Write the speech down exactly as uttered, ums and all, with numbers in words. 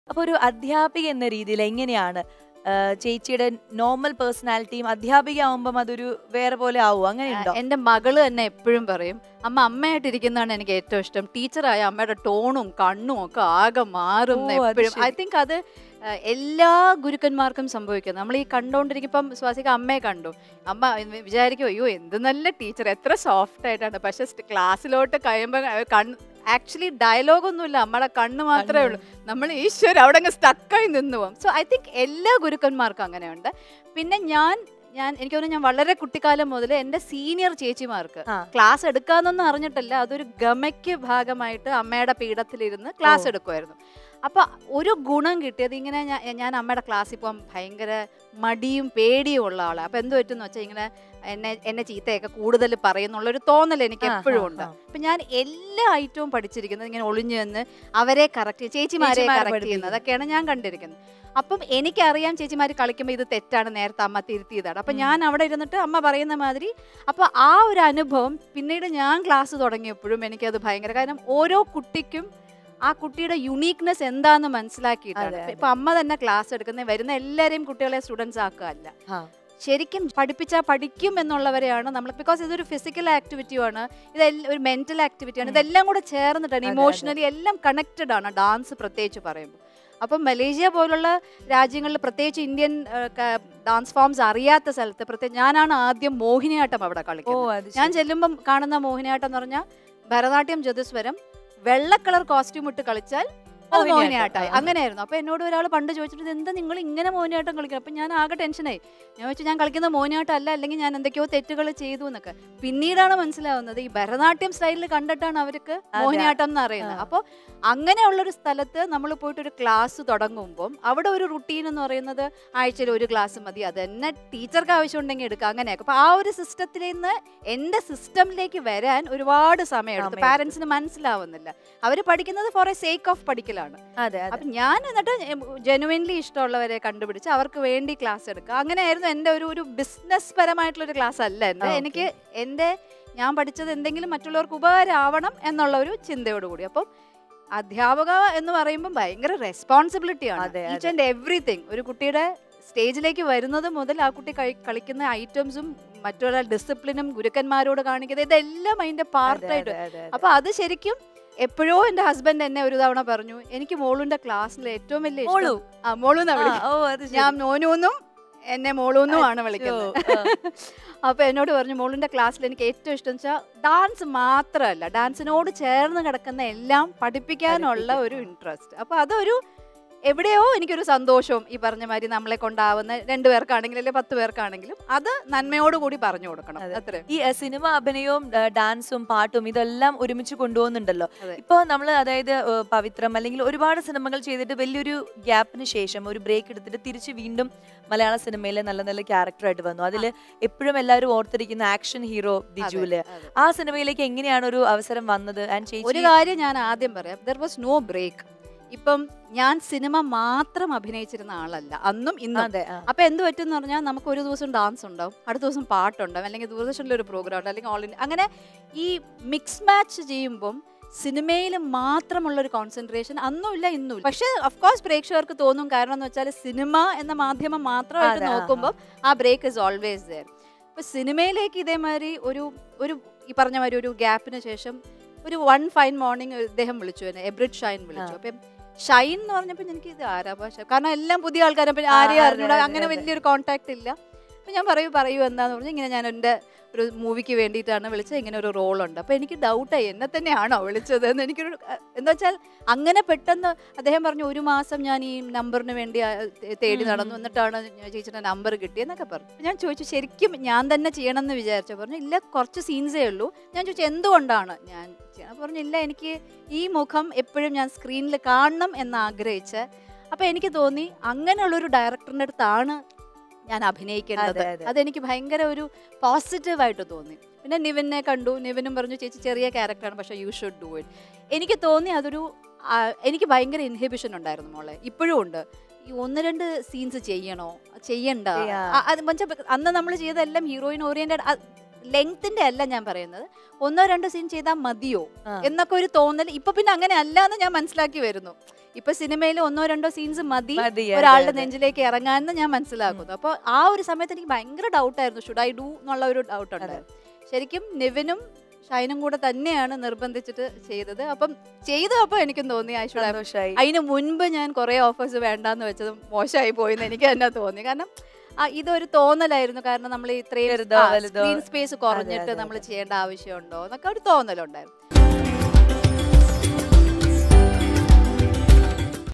അപ്പോൾ ഒരു അധ്യാപിക എന്ന രീതിയിൽ എങ്ങനെയാണ് ചേച്ചിയുടെ നോർമൽ പേഴ്സണാലിറ്റിയും അധ്യാപിക ആവുമ്പം അതൊരു വേറെ പോലെ ആവും, അങ്ങനെയുണ്ടോ? എൻ്റെ മകള് തന്നെ എപ്പോഴും പറയും, അമ്മ അമ്മയായിട്ടിരിക്കുന്നതാണ് എനിക്ക് ഏറ്റവും ഇഷ്ടം, ടീച്ചറായ അമ്മയുടെ ടോണും കണ്ണും ഒക്കെ ആകെ മാറും എപ്പോഴും. ഐ തിങ്ക് അത് എല്ലാ ഗുരുക്കന്മാർക്കും സംഭവിക്കുന്നത്. നമ്മൾ ഈ കണ്ടോണ്ടിരിക്കുമ്പം സ്വാസിക അമ്മയെ കണ്ടു, അമ്മ വിചാരിക്കും അയ്യോ എന്ത് നല്ല ടീച്ചർ, എത്ര സോഫ്റ്റ് ആയിട്ടാണ്. പക്ഷെ ക്ലാസ്സിലോട്ട് കഴിയുമ്പോൾ കണ്ണ് ആക്ച്വലി ഡയലോഗൊന്നുമില്ല, നമ്മളെ കണ്ണ് മാത്രമേ ഉള്ളൂ. നമ്മൾ ഈശ്വര അവിടെ അങ്ങ് സ്റ്റക്കായി നിന്നു പോകും. സോ ഐ തിങ്ക് എല്ലാ ഗുരുക്കന്മാർക്കും അങ്ങനെയുണ്ട്. പിന്നെ ഞാൻ ഞാൻ എനിക്ക് തോന്നുന്നു ഞാൻ വളരെ കുട്ടിക്കാലം മുതൽ എൻ്റെ സീനിയർ ചേച്ചിമാർക്ക് ക്ലാസ് എടുക്കാന്നൊന്നും അറിഞ്ഞിട്ടില്ല, അതൊരു ഗമയ്ക്ക് ഭാഗമായിട്ട് അമ്മയുടെ പീഠത്തിലിരുന്ന് ക്ലാസ് എടുക്കുമായിരുന്നു. അപ്പോൾ ഒരു ഗുണം കിട്ടിയത് ഇങ്ങനെ ഞാൻ ഞാൻ അമ്മയുടെ ക്ലാസ്സിൽ പോകാൻ ഭയങ്കര മടിയും പേടിയും ഉള്ള ആളാണ്. അപ്പോൾ എന്ത് പറ്റുമെന്ന് വെച്ചാൽ ഇങ്ങനെ എന്നെ എന്നെ ചീത്തയൊക്കെ കൂടുതൽ പറയുന്നുള്ളൊരു തോന്നൽ എനിക്ക് എപ്പോഴും ഉണ്ട്. അപ്പം ഞാൻ എല്ലാ ഐറ്റവും പഠിച്ചിരിക്കുന്നത് ഇങ്ങനെ ഒളിഞ്ഞു നിന്ന് അവരെ കറക്റ്റ് ചേച്ചിമാരെ കറക്റ്റ് ചെയ്യുന്നത് അതൊക്കെയാണ് ഞാൻ കണ്ടിരിക്കുന്നത്. അപ്പം എനിക്കറിയാം ചേച്ചിമാർ കളിക്കുമ്പോൾ ഇത് തെറ്റാണ്, നേരത്തെ അമ്മ തിരുത്തിയതാണ്. അപ്പം ഞാൻ അവിടെ ഇരുന്നിട്ട് അമ്മ പറയുന്ന മാതിരി. അപ്പോൾ ആ ഒരു അനുഭവം പിന്നീട് ഞാൻ ക്ലാസ് തുടങ്ങിയപ്പോഴും എനിക്കത് ഭയങ്കര, കാരണം ഓരോ കുട്ടിക്കും ആ കുട്ടിയുടെ യുണീക്നെസ് എന്താന്ന് മനസ്സിലാക്കിയിട്ടാണ്. ഇപ്പൊ അമ്മ തന്നെ ക്ലാസ് എടുക്കുന്ന വരുന്ന എല്ലാവരെയും കുട്ടികളെ സ്റ്റുഡൻസ് ആക്കുകയല്ല, ശരിക്കും പഠിപ്പിച്ചാൽ പഠിക്കും എന്നുള്ളവരെയാണ് നമ്മൾ. ബിക്കോസ് ഇതൊരു ഫിസിക്കൽ ആക്ടിവിറ്റിയാണ്, ഇതെല്ലാം ഒരു മെന്റൽ ആക്ടിവിറ്റിയാണ്, ഇതെല്ലാം കൂടെ ചേർന്നിട്ടാണ്, ഇമോഷണലി എല്ലാം കണക്റ്റഡ് ആണ് ഡാൻസ് പ്രത്യേകിച്ച് പറയുമ്പോൾ. അപ്പം മലേഷ്യ പോലുള്ള രാജ്യങ്ങളിൽ പ്രത്യേകിച്ച് ഇന്ത്യൻ ഡാൻസ് ഫോംസ് അറിയാത്ത സ്ഥലത്ത് പ്രത്യേകിച്ച് ഞാനാണ് ആദ്യം മോഹിനിയാട്ടം അവിടെ കളിക്കുന്നത്. ഞാൻ ചെല്ലുമ്പം കാണുന്ന മോഹിനിയാട്ടം എന്ന് പറഞ്ഞാൽ ഭരതനാട്യം, ചതുസ്വരം, വെള്ള കളർ കോസ്റ്റ്യൂം ഇട്ട് കളിച്ചാൽ അത് മോഹിനിയാട്ടമായി, അങ്ങനെയായിരുന്നു. അപ്പൊ എന്നോട് ഒരാൾ പണ്ട് ചോദിച്ചിട്ട് എന്താ നിങ്ങൾ ഇങ്ങനെ മോഹിനിയാട്ടം കളിക്കണം? അപ്പൊ ഞാൻ ആകെ ടെൻഷനായി. ഞാൻ വെച്ചാൽ ഞാൻ കളിക്കുന്ന മോഹിനിയാട്ടം അല്ല, അല്ലെങ്കിൽ ഞാൻ എന്തൊക്കെയോ തെറ്റുകൾ ചെയ്തു എന്നൊക്കെ. പിന്നീടാണ് മനസ്സിലാവുന്നത് ഈ ഭരതനാട്യം സ്റ്റൈലിൽ കണ്ടിട്ടാണ് അവർക്ക് മോഹിനിയാട്ടം എന്ന് അറിയുന്നത്. അപ്പോൾ അങ്ങനെയുള്ളൊരു സ്ഥലത്ത് നമ്മൾ പോയിട്ട് ഒരു ക്ലാസ് തുടങ്ങുമ്പം അവിടെ ഒരു റുട്ടീൻ എന്ന് പറയുന്നത് ആഴ്ചയിൽ ഒരു ക്ലാസ് മതി, അത് തന്നെ ടീച്ചർക്ക് ആവശ്യമുണ്ടെങ്കിൽ എടുക്കുക, അങ്ങനെയൊക്കെ. അപ്പൊ ആ ഒരു സിസ്റ്റത്തിൽ നിന്ന് എൻ്റെ സിസ്റ്റമിലേക്ക് വരാൻ ഒരുപാട് സമയം എടുത്തു. പാരന്റ്സിന് മനസ്സിലാവുന്നില്ല, അവർ പഠിക്കുന്നത് ഫോർ എ സേക്ക് ഓഫ് പഠിക്കലാണ്. അപ്പൊ ഞാൻ എന്നിട്ട് ജെനുവിൻലി ഇഷ്ടമുള്ളവരെ കണ്ടുപിടിച്ച് അവർക്ക് വേണ്ടി ക്ലാസ് എടുക്കുക. അങ്ങനെയായിരുന്നു എൻ്റെ ഒരു ഒരു ബിസിനസ് പരമായിട്ടുള്ള ഒരു ക്ലാസ് അല്ല എൻ്റെ. എനിക്ക് എൻ്റെ ഞാൻ പഠിച്ചത് എന്തെങ്കിലും മറ്റുള്ളവർക്ക് ഉപകാരമാവണം എന്നുള്ള ഒരു ചിന്തയോടുകൂടി. അപ്പം അധ്യാപക എന്ന് പറയുമ്പോൾ ഭയങ്കര റെസ്പോൺസിബിലിറ്റിയാണ്, ഈച്ച് ആൻഡ് എവറിത്തിങ്. ഒരു കുട്ടിയുടെ സ്റ്റേജിലേക്ക് വരുന്നത് മുതൽ ആ കുട്ടി കളിക്കുന്ന ഐറ്റംസും മറ്റൊരാൾ ഡിസിപ്ലിനും ഗുരുക്കന്മാരോട് കാണിക്കുന്നത് ഇതെല്ലാം അതിന്റെ പാർട്ടായിട്ട്. അപ്പൊ അത് ശരിക്കും എപ്പോഴോ എന്റെ ഹസ്ബൻഡ് എന്നെ ഒരു തവണ പറഞ്ഞു, എനിക്ക് മോളുന്റെ ക്ലാസ്സിൽ ഏറ്റവും വലിയ മോളു ആ മോളൂന്നാ വിളിക്കുന്നത്, ഞാൻ മോനൂന്നും എന്നെ മോളൂന്നും ആണ് വിളിക്കുന്നത്. അപ്പൊ എന്നോട് പറഞ്ഞു മോളിന്റെ ക്ലാസ്സിൽ എനിക്ക് ഏറ്റവും ഇഷ്ടം വെച്ചാൽ ഡാൻസ് മാത്രമല്ല, ഡാൻസിനോട് ചേർന്ന് കിടക്കുന്ന എല്ലാം പഠിപ്പിക്കാനുള്ള ഒരു ഇൻട്രസ്റ്റ്. അപ്പൊ അതൊരു എവിടെയോ എനിക്കൊരു സന്തോഷവും ഈ പറഞ്ഞ മാതിരി നമ്മളെ കൊണ്ടാവുന്ന രണ്ടു പേർക്കാണെങ്കിലും അല്ലെ പത്ത് പേർക്കാണെങ്കിലും അത് നന്മയോടുകൂടി പറഞ്ഞു കൊടുക്കണം. അത്ര ഈ സിനിമ അഭിനയവും ഡാൻസും പാട്ടും ഇതെല്ലാം ഒരുമിച്ച് കൊണ്ടുപോകുന്നുണ്ടല്ലോ. ഇപ്പൊ നമ്മള് അതായത് പവിത്രം അല്ലെങ്കിൽ ഒരുപാട് സിനിമകൾ ചെയ്തിട്ട് വലിയൊരു ഗ്യാപ്പിന് ശേഷം ഒരു ബ്രേക്ക് എടുത്തിട്ട് തിരിച്ച് വീണ്ടും മലയാള സിനിമയിലെ നല്ല നല്ല ക്യാരക്ടറായിട്ട് വന്നു. അതിൽ എപ്പോഴും എല്ലാവരും ഓർത്തിരിക്കുന്ന ആക്ഷൻ ഹീറോ ബിജുല്. ആ സിനിമയിലേക്ക് എങ്ങനെയാണ് ഒരു അവസരം വന്നത്? ഒരു കാര്യം ഞാൻ ആദ്യം പറയാം, ദർ വാസ് നോ ബ്രേക്ക്. ഇപ്പം ഞാൻ സിനിമ മാത്രം അഭിനയിച്ചിരുന്ന ആളല്ല അന്നും ഇന്നും. അപ്പൊ എന്ത് പറ്റുമെന്ന് പറഞ്ഞാൽ നമുക്ക് ഒരു ദിവസം ഡാൻസ് ഉണ്ടാവും, അടുത്ത ദിവസം പാട്ടുണ്ടാവും, അല്ലെങ്കിൽ ദൂരദർശനിൽ ഒരു പ്രോഗ്രാം ഉണ്ട്, അല്ലെങ്കിൽ ഓൾ ഇന്ത്യ, അങ്ങനെ ഈ മിക്സ് മാച്ച് ചെയ്യുമ്പം സിനിമയിൽ മാത്രമുള്ള ഒരു കോൺസെൻട്രേഷൻ അന്നുമില്ല ഇന്നുമില്ല. പക്ഷെ അഫ്കോഴ്സ് പ്രേക്ഷകർക്ക് തോന്നും, കാരണം എന്ന് വെച്ചാൽ സിനിമ എന്ന മാധ്യമം മാത്രമായിട്ട് നോക്കുമ്പോൾ ആ ബ്രേക്ക് ഇസ് ഓൾവേസ് ദെയർ. ഇപ്പൊ സിനിമയിലേക്ക് ഇതേമാതിരി ഒരു ഒരു ഈ പറഞ്ഞ മാതിരി ഒരു ഗ്യാപ്പിന് ശേഷം ഒരു വൺ ഫൈൻ മോർണിംഗ് ഇദ്ദേഹം വിളിച്ചു, എന്നെ എബ്രിഡ് ഷൈൻ വിളിച്ചു. അപ്പം ഷൈൻ എന്ന് പറഞ്ഞപ്പോൾ എനിക്ക് ഇത് ആരാ ഭാഷ, കാരണം എല്ലാം പുതിയ ആൾക്കാരെ ആരെയും അറിഞ്ഞൂടാ, അങ്ങനെ വലിയൊരു കോൺടാക്ട് ഇല്ല. അപ്പം ഞാൻ പറയൂ പറയൂ എന്താന്ന് പറഞ്ഞു, ഇങ്ങനെ ഞാൻ എൻ്റെ ഒരു മൂവിക്ക് വേണ്ടിയിട്ടാണ് വിളിച്ചത്, ഇങ്ങനെ ഒരു റോളുണ്ട്. അപ്പോൾ എനിക്ക് ഡൗട്ടായി, എന്നെ തന്നെയാണോ വിളിച്ചത് എന്ന്. എനിക്കൊരു എന്താ വെച്ചാൽ അങ്ങനെ പെട്ടെന്ന് അദ്ദേഹം പറഞ്ഞു ഒരു മാസം ഞാൻ ഈ നമ്പറിന് വേണ്ടി തേടി നടന്നു, എന്നിട്ടാണ് ചേച്ചിയുടെ നമ്പർ കിട്ടിയെന്നൊക്കെ പറഞ്ഞു. ഞാൻ ചോദിച്ചു ശരിക്കും ഞാൻ തന്നെ ചെയ്യണമെന്ന് വിചാരിച്ചു? പറഞ്ഞു ഇല്ല, കുറച്ച് സീൻസേ ഉള്ളൂ. ഞാൻ ചോദിച്ചു എന്തുകൊണ്ടാണ് ഞാൻ ചെയ്യണം? പറഞ്ഞില്ല, എനിക്ക് ഈ മുഖം എപ്പോഴും ഞാൻ സ്ക്രീനിൽ കാണണം എന്ന് ആഗ്രഹിച്ച്. അപ്പോൾ എനിക്ക് തോന്നി അങ്ങനെയുള്ളൊരു ഡയറക്ടറിൻ്റെ അടുത്താണ് ഞാൻ അഭിനയിക്കേണ്ടത്. അതെനിക്ക് ഭയങ്കര ഒരു പോസിറ്റീവായിട്ട് തോന്നി. പിന്നെ നിവിനെ കണ്ടു, നിവിനും പറഞ്ഞു ചേച്ചി ചെറിയ ക്യാരക്ടറാണ്, പക്ഷേ യു ഷുഡ് ഡു ഇറ്റ്. എനിക്ക് തോന്നി അതൊരു എനിക്ക് ഭയങ്കര ഇൻഹിബിഷൻ ഉണ്ടായിരുന്നു മോളെ, ഇപ്പോഴും ഉണ്ട്. ഈ ഒന്ന് രണ്ട് സീൻസ് ചെയ്യണോ ചെയ്യണ്ട, അത് അന്ന് നമ്മൾ ചെയ്തതെല്ലാം ഹീറോയിൻ ഓറിയന്റഡ് ലെങ്ത്തിന്റെ അല്ല ഞാൻ പറയുന്നത്, ഒന്നോ രണ്ടോ സീൻ ചെയ്താൽ മതിയോ എന്നൊക്കെ ഒരു തോന്നൽ. ഇപ്പൊ പിന്നെ അങ്ങനെ അല്ല എന്ന് ഞാൻ മനസ്സിലാക്കി വരുന്നു. ഇപ്പൊ സിനിമയിൽ ഒന്നോ രണ്ടോ സീൻസ് മതി മതി, അതെ, ഒരാളുടെ അതെ. നെഞ്ചിലേക്ക് ഇറങ്ങാന്ന് ഞാൻ മനസ്സിലാക്കുന്നു. അപ്പോൾ ആ ഒരു സമയത്ത് എനിക്ക് ഭയങ്കര ഡൗട്ടായിരുന്നു, ഷുഡ് ഐ ഡു എന്നുള്ള ഒരു ഡൗട്ട് ഉണ്ടായിരുന്നു. ശരിക്കും നിവിനും ഷൈനും കൂടെ തന്നെയാണ് നിർബന്ധിച്ചിട്ട് ചെയ്തത്. അപ്പം ചെയ്തപ്പോൾ എനിക്കും തോന്നി ഐ ഷുഡ് ഹാവ്. സന്തോഷായി. അതിന് മുൻപ് ഞാൻ കുറെ ഓഫേഴ്സ് വേണ്ടാന്ന് വെച്ചതും മോശമായി പോയെന്ന് എനിക്ക് തന്നെ തോന്നി. കാരണം ആ, ഇതൊരു തോന്നലായിരുന്നു. കാരണം നമ്മൾ ഇത്രയും ചെറുതോ വലുതോ. സ്ക്രീൻ സ്പേസ് കുറഞ്ഞിട്ട് അതെ, നമ്മൾ അതെ. ചെയ്യേണ്ട ആവശ്യമുണ്ടോ എന്നൊക്കെ ഒരു തോന്നലുണ്ടായിരുന്നു.